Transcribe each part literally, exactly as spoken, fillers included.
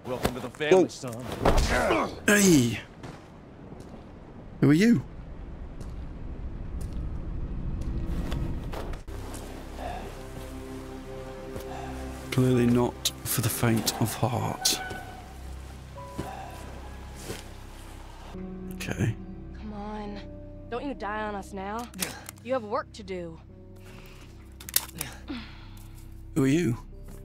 Welcome to the family, Oh. son. Hey! Who are you? Clearly not for the faint of heart. Okay. Come on. Don't you die on us now. You have work to do. Who are you?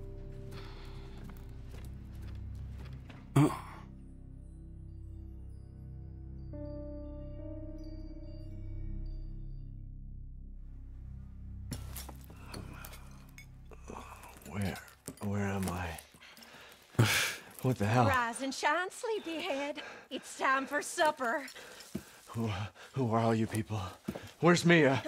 Oh. Where? Where am I? What the hell? Rise and shine, sleepyhead. It's time for supper. Who, who are all you people? Where's Mia?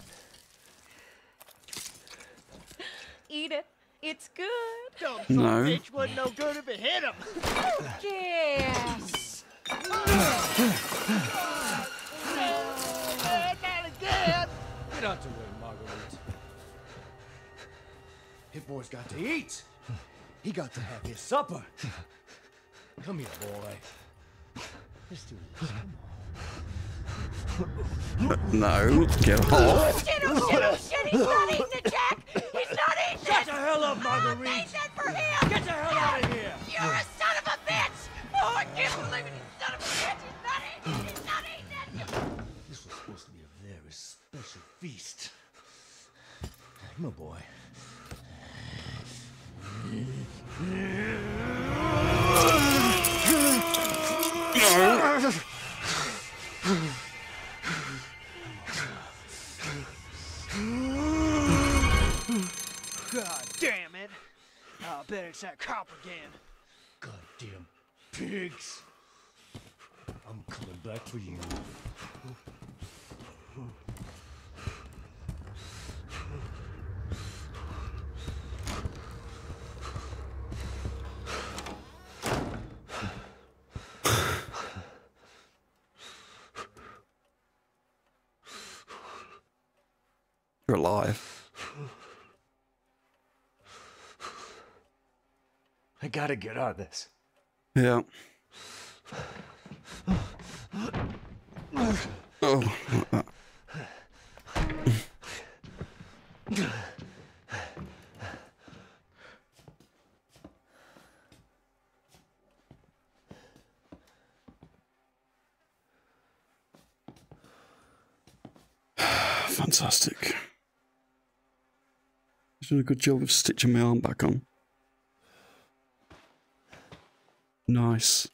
Eat it. It's good. Dumb No. bitch wasn't no good if it hit him. Yes. Man, not again. Get out the way, Marguerite. Hit boy's got to eat. He got to have his supper. Come here, boy. Let's do this. Come on. No, get off. Shit, oh shit, oh shit, he's not eating it, Jack! He's not eating Shut it! the hell up, I Marguerite. made that for him! Get the hell out of here. You're a son of a bitch! Oh, I can't believe it, you son of a bitch! He's not eating it! He's not eating it! This was supposed to be a very special feast. Come on, boy. God damn it. I bet it's that cop again. Goddamn pigs. I'm coming back for you. You're alive. I gotta get out of this. Yeah. Oh. Fantastic. He's done a good job of stitching my arm back on. Nice.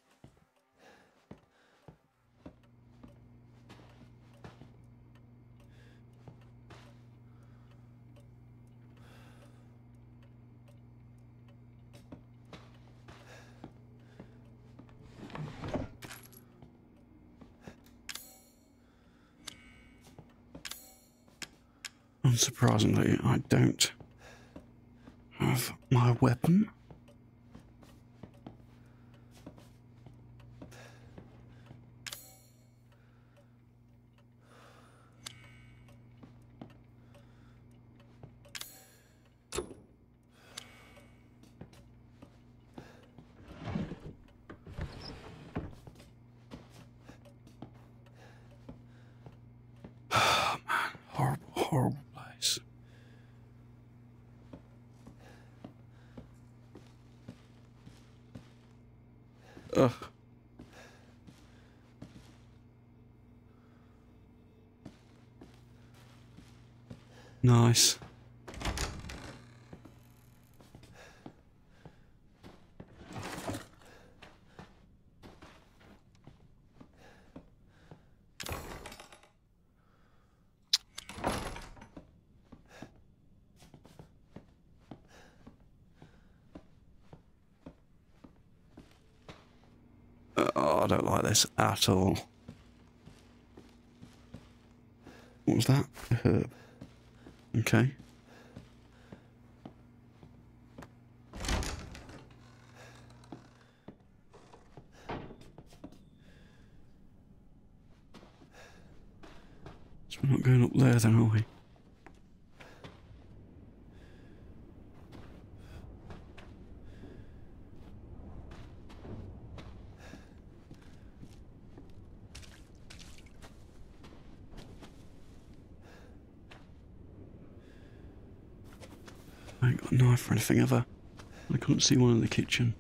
Unsurprisingly, I don't have my weapon. Oh man, horrible, horrible place. Ugh. Nice. Oh, I don't like this at all. What was that? A herb. Okay. So we're not going up there then, are we? ain't got a knife or anything, have I? I couldn't see one in the kitchen.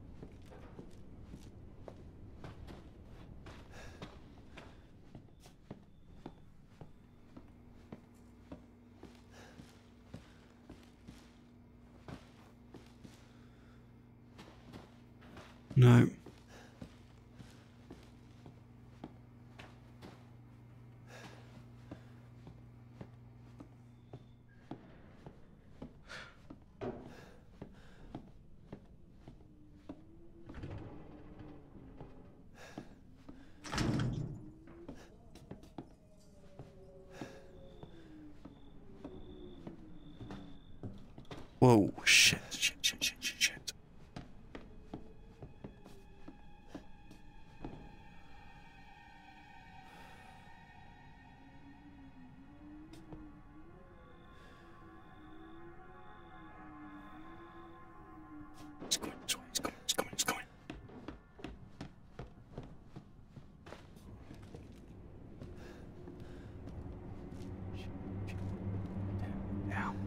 No. Whoa, shit, shit, shit, shit, shit, shit. It's coming, it's coming, it's coming, it's coming, it's coming. Down.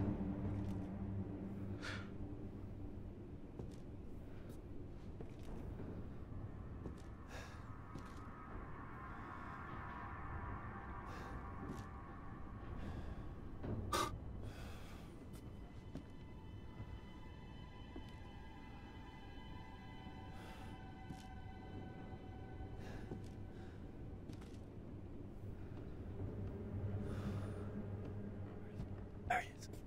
There he is.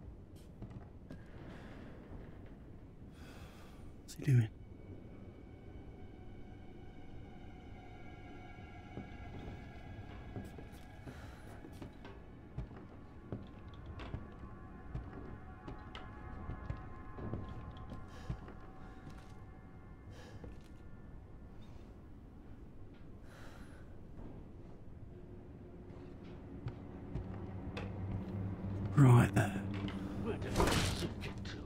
What's he doing? Right there. Where did I sink it to?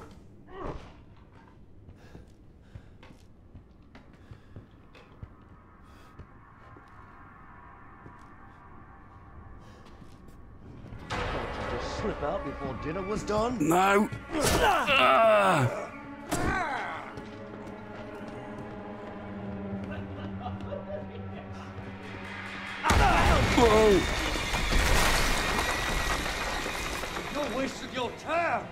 Thought you'd just slip out before dinner was done? No! Ah! Whoa! You're wasting your time!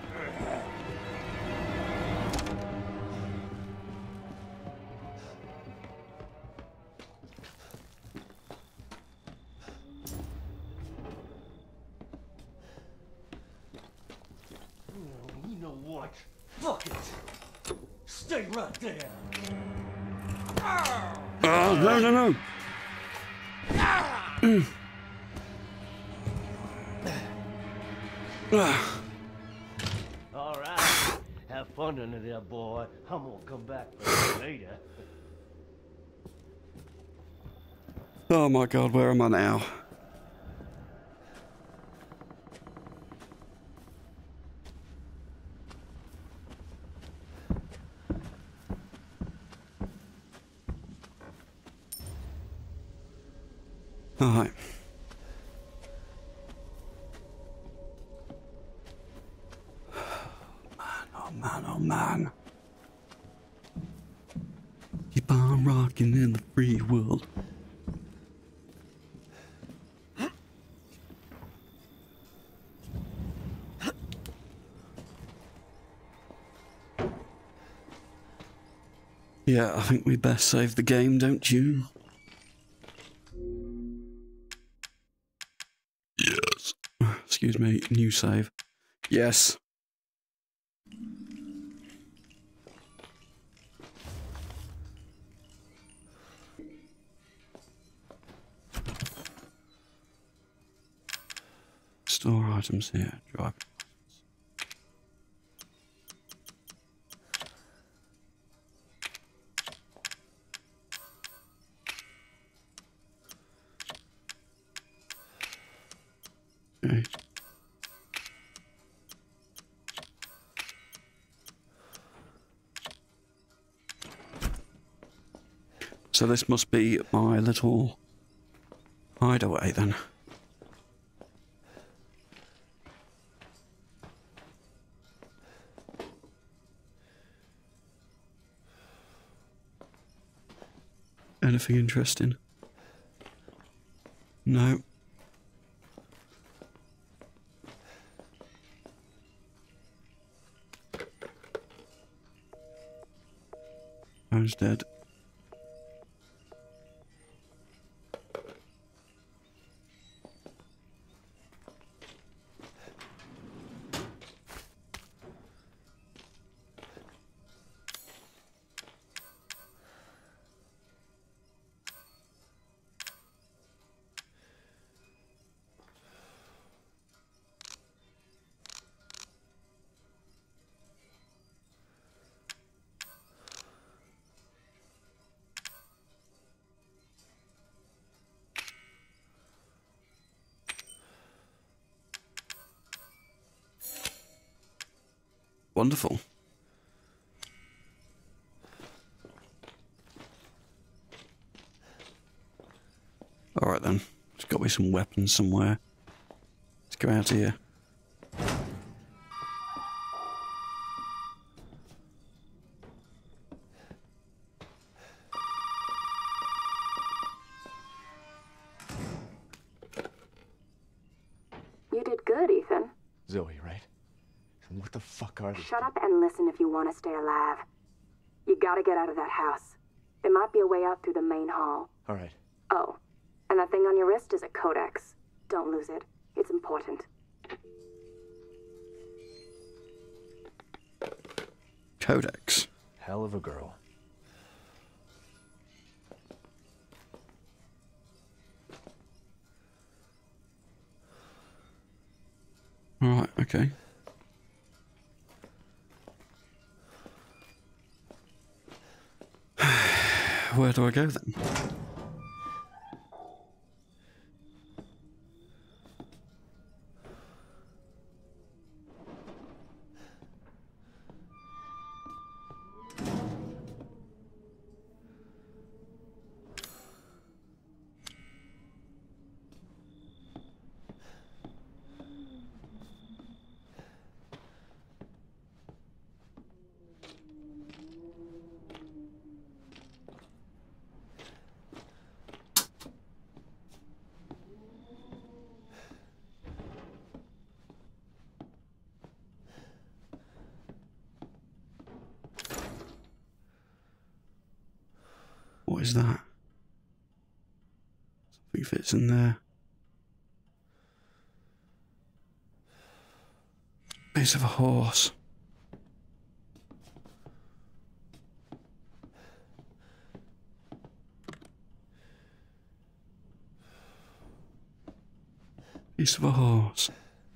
Oh, you know what? Fuck it! Stay right there! Oh, no, no, no! Mm. Ah. All right, have fun under there, boy. I'm gonna come back for you later. Oh my god, where am I now? Alright. Oh man, oh man. Keep on rocking in the free world. Yeah, I think we best save the game, don't you? Yes. Excuse me, new save. Yes. Store items here. Drive. Okay. So this must be my little hideaway then. Anything interesting? No. Phone's dead. Wonderful. Alright then. There's got to be some weapons somewhere. Let's go out of here. You did good, Ethan. Zoe, right? And what the fuck are these? Shut up and listen if you want to stay alive. You gotta get out of that house. There might be a way out through the main hall. All right. Oh, and that thing on your wrist is a codex. Don't lose it. It's important. Codex. Hell of a girl. Alright, okay. Where do I go then? What is that? Something fits in there. Piece of a horse. Piece of a horse.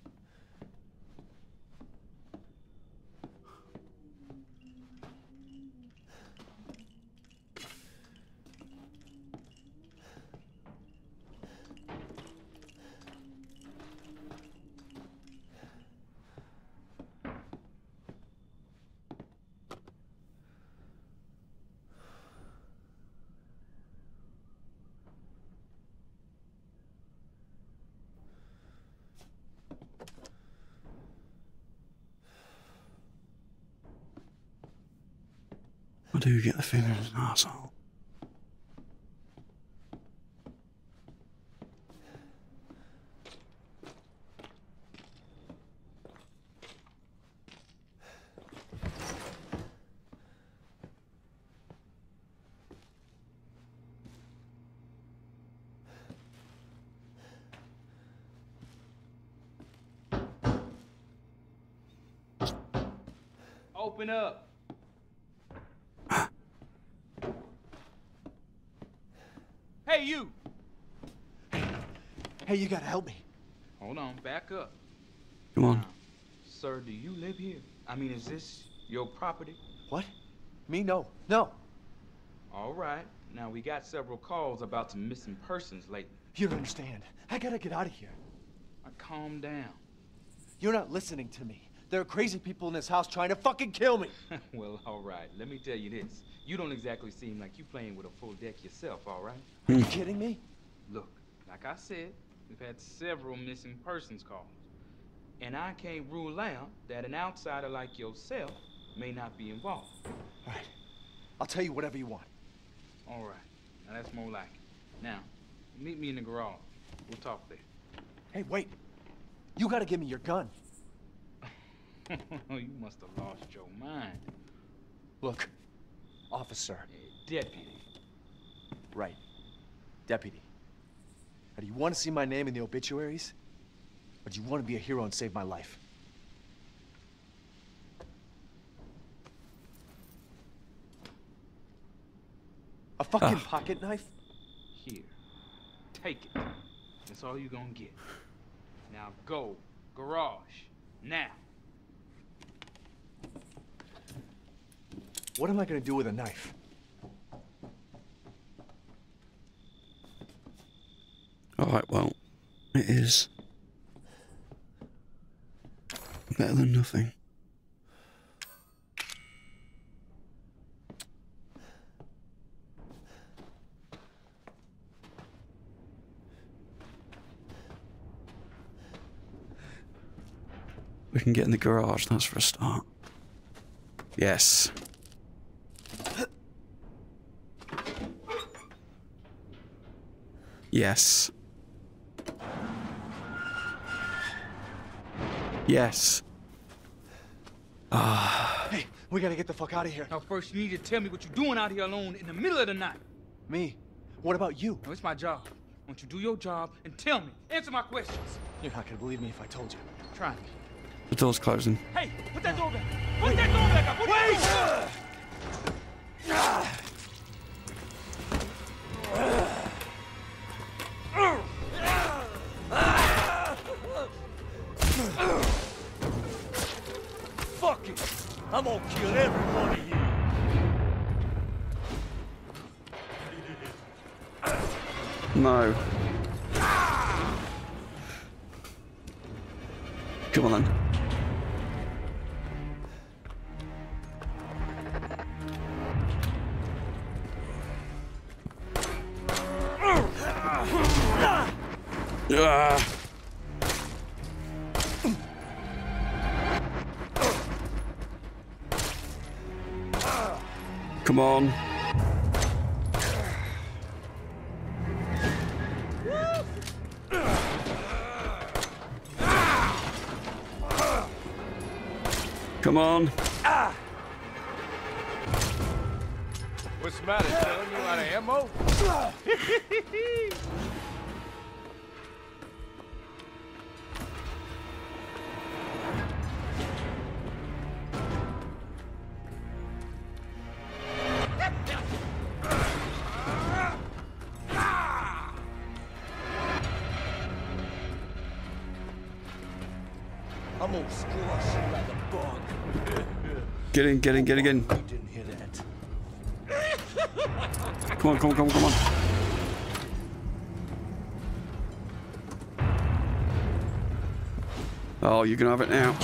I do get the feeling he's an arsehole. Open up. Hey, you! Hey, you gotta help me. Hold on, back up. Come on. Now, sir, do you live here? I mean, is this your property? What? Me? No. No. All right. Now, we got several calls about some missing persons lately. You don't understand. I gotta get out of here. Now, calm down. You're not listening to me. There are crazy people in this house trying to fucking kill me. Well, all right. Let me tell you this. You don't exactly seem like you playing with a full deck yourself, all right? Are you kidding me? Look, like I said, we've had several missing persons calls. And I can't rule out that an outsider like yourself may not be involved. All right. I'll tell you whatever you want. All right. Now that's more like it. Now, meet me in the garage. We'll talk there. Hey, wait. You gotta give me your gun. You must have lost your mind. Look, officer. Deputy. Right. Deputy. Now, do you want to see my name in the obituaries? Or do you want to be a hero and save my life? A fucking Ah. pocket knife? Here. Take it. That's all you're gonna get. Now go. Garage. Now. What am I gonna do with a knife? Alright, well, it is better than nothing. We can get in the garage, that's for a start. Yes. Yes. Yes. Ah. Hey, we gotta get the fuck out of here. Now first you need to tell me what you're doing out here alone in the middle of the night. Me? What about you? No, it's my job. Won't you do your job and tell me? Answer my questions. You're not gonna believe me if I told you. Try me. The door's closing. Hey, put that door back. Put that door back up. Put that door back. Fuck it! I'm gonna kill every one of you! No. Come on then. Ah. Come on. Come on. What's the matter, son? You out of ammo? I'm gonna squash you like a bug. Get in, get in, get in, get in. You didn't hear that. Come on, come on, come on, come on. Oh, you can have it now.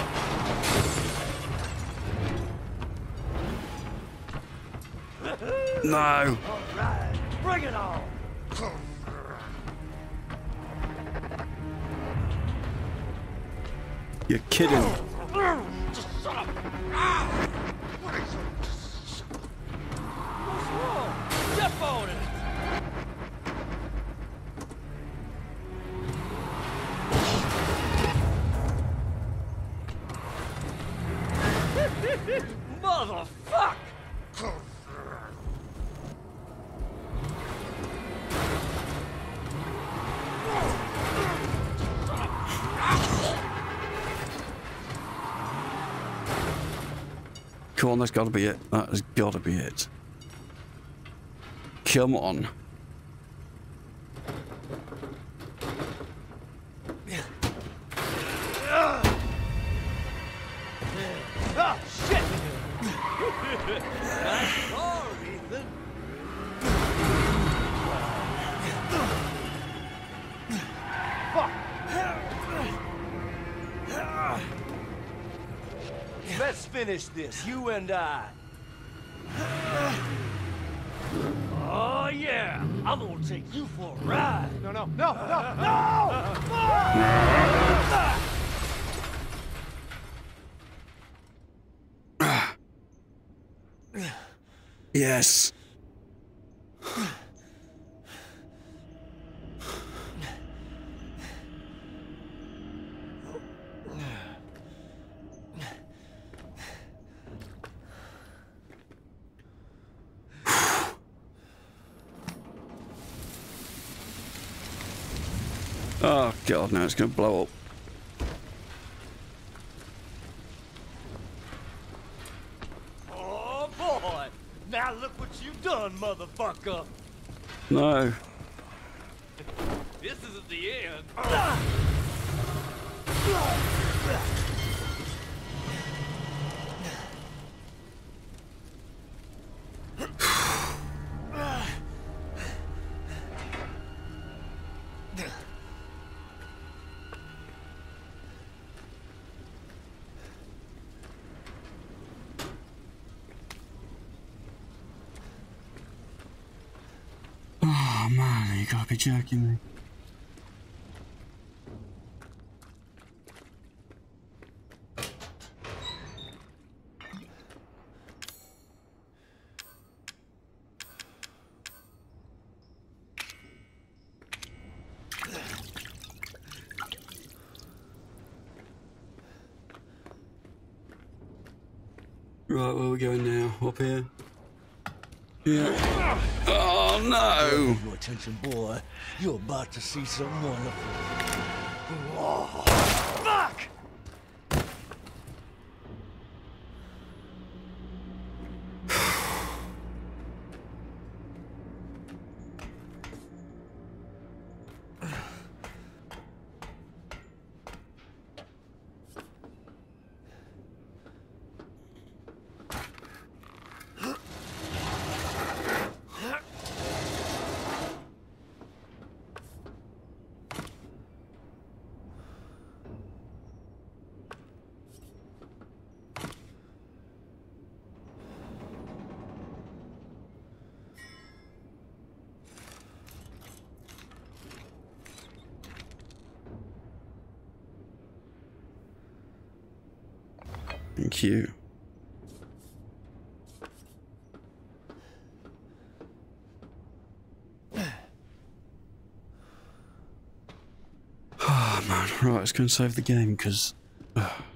No. All right, bring it on. You're kidding. What's wrong? Step on it. Motherfuck! Come on, that's gotta be it. That has gotta be it. Come on. Ah, shit! Nice car, Ethan. Fuck! Let's finish this, you and I. Oh, yeah! I'm gonna take you for a ride. No, no, no, no, no! Yes. Oh god, now it's gonna blow up. Oh boy! Now look what you've done, motherfucker! No. This isn't the end. Oh man, you gotta be joking me. Right, where are we going now? Up here? Yeah. Oh no! Your attention, boy. You're about to see something wonderful. Oh, fuck! Thank you. Oh man, right, let's go and save the game because. Uh.